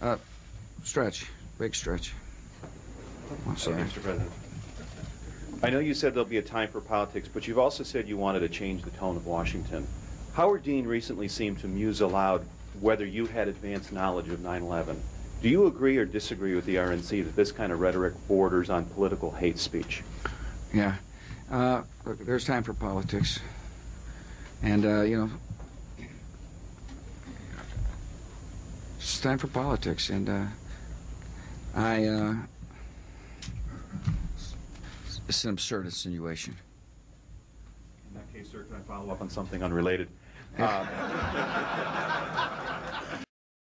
Stretch. Big stretch. I'm sorry. Mr. President. I know you said there'll be a time for politics, but you've also said you wanted to change the tone of Washington. Howard Dean recently seemed to muse aloud whether you had advanced knowledge of 9/11. Do you agree or disagree with the RNC that this kind of rhetoric borders on political hate speech? Yeah. Look, there's time for politics. And, you know, it's time for politics. And it's an absurd insinuation. In that case, sir, can I follow up on something unrelated?